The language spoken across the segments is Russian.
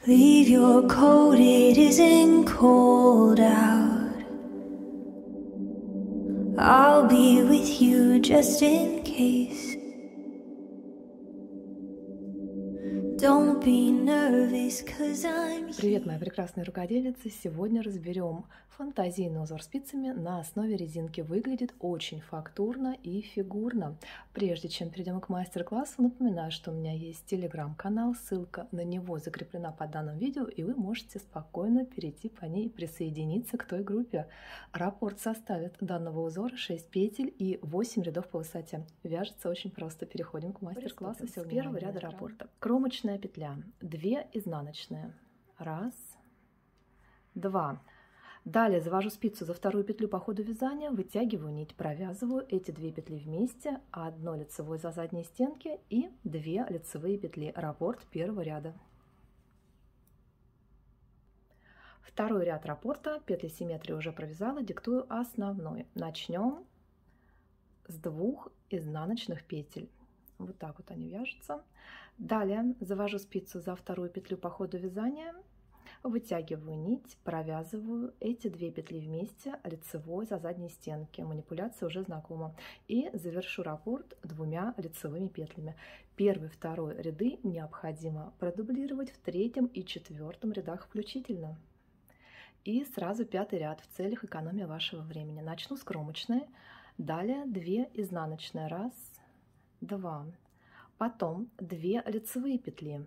Leave your coat, it isn't cold out. I'll be with you just in case. Don't be nervous, 'cause I'm here. Привет, моя прекрасная рукодельница! Сегодня разберем фантазийный узор спицами на основе резинки. Выглядит очень фактурно и фигурно. Прежде чем перейдем к мастер-классу, напоминаю, что у меня есть телеграм-канал, ссылка на него закреплена под данным видео, и вы можете спокойно перейти по ней и присоединиться к той группе. Раппорт составит данного узора 6 петель и 8 рядов по высоте. Вяжется очень просто. Переходим к мастер-классу. С первого ряда раппорта. Кромочная петля, 2 изнаночные. Раз, два. Далее завожу спицу за вторую петлю по ходу вязания, вытягиваю нить, провязываю эти 2 петли вместе, 1 лицевой за задние стенки и 2 лицевые петли. Раппорт первого ряда. Второй ряд раппорта, петли симметрии уже провязала, диктую основной. Начнем с 2 изнаночных петель. Вот так вот они вяжутся. Далее завожу спицу за вторую петлю по ходу вязания, вытягиваю нить, провязываю эти 2 петли вместе, лицевой за задние стенки. Манипуляция уже знакома. И завершу раппорт 2 лицевыми петлями. Первый, второй ряды необходимо продублировать в третьем и четвертом рядах включительно. И сразу 5-й ряд в целях экономии вашего времени. Начну с кромочной. Далее 2 изнаночные. Раз, два. Потом 2 лицевые петли.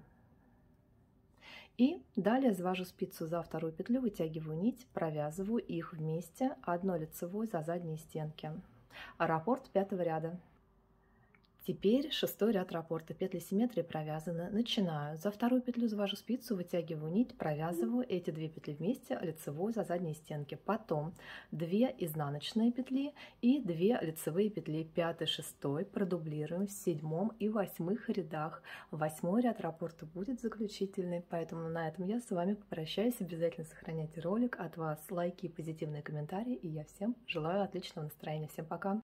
И далее завожу спицу за вторую петлю, вытягиваю нить, провязываю их вместе, 1 лицевой за задние стенки. Раппорт 5-го ряда. Теперь 6-й ряд раппорта. Петли симметрии провязаны. Начинаю. За вторую петлю завожу спицу, вытягиваю нить, провязываю эти 2 петли вместе, лицевой за задние стенки. Потом 2 изнаночные петли и 2 лицевые петли. 5-й, 6-й продублируем в 7-м и 8-х рядах. 8-й ряд раппорта будет заключительный, поэтому на этом я с вами попрощаюсь. Обязательно сохраняйте ролик. От вас лайки и позитивные комментарии. И я всем желаю отличного настроения. Всем пока!